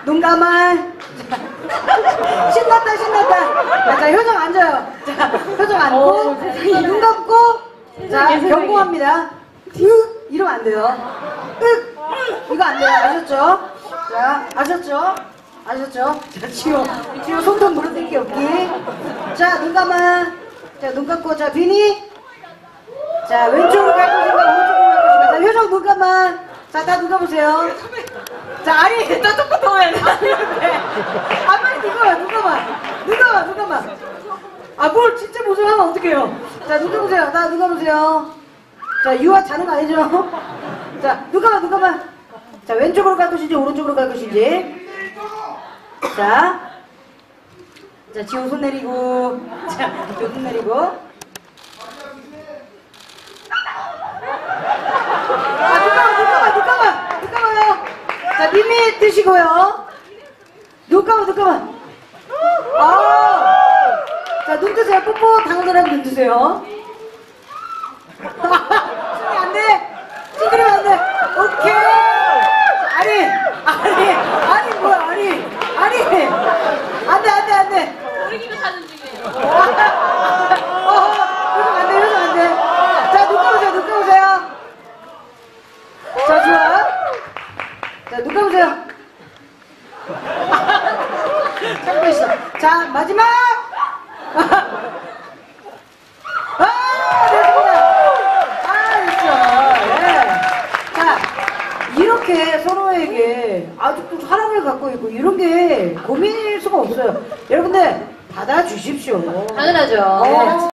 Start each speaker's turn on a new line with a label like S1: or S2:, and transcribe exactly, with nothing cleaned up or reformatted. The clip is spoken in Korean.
S1: 눈 감아. 신났다, 신났다. 자, 효정 앉아요. 자, 효정 앉고, 눈 감고, 자, 경고합니다. 윽! 이러면 안 돼요. 윽! 이거 안 돼요. 아셨죠? 자, 아셨죠? 아셨죠? 자, 지호. 지호 손톱 물어뜯기 없기. 자, 눈 감아. 자, 눈 감고, 자, 비니. 자, 왼쪽으로 갈 것인가, 오른쪽으로 갈 것인가. 자, 효정 눈 감아. 자, 다 눈 감으세요. 자, 아니, 나 똑같아 해야 돼. 아, 빨리 눈 감아, 눈 감아. 눈 감아, 눈 감아. 아, 뭘 진짜 모습하면 어떡해요. 자, 눈 감으세요. 다 눈 감으세요. 자, 유아 자는 거 아니죠? 자, 눈 감아, 눈 감아. 자, 왼쪽으로 갈 것인지, 오른쪽으로 갈 것인지. 자. 자, 지호 손 내리고. 자, 지호 손 내리고. 아, 눈 감아, 눈 감아, 눈 감아. 눈 감아요. 자, 밋밋 드시고요. 눈 감아, 눈 감아. 아. 자, 눈 뜨세요. 뽀뽀 당근하고 눈 뜨세요. 숨이 안 돼. 찡그리면 안 돼. 오케이. 아니, 아니, 아니, 뭐야, 아니, 아니. 안 돼, 안 돼, 안 돼.
S2: 우리기도 사는 중이에요.
S1: 어, 효정 안 돼, 효정 안 돼. 자, 눈 감으세요, 눈 감으세요. 자, 좋아. 자, 눈 감으세요. 참고 있어. 자, 마지막. 아, 됐습니다. 아, 됐어. 네. 자, 이렇게 서로에게 아직도 사랑을 갖고 있고 이런 게 고민일 수가 없어요. 여러분들 받아주십시오.
S2: 당연하죠.
S1: 어.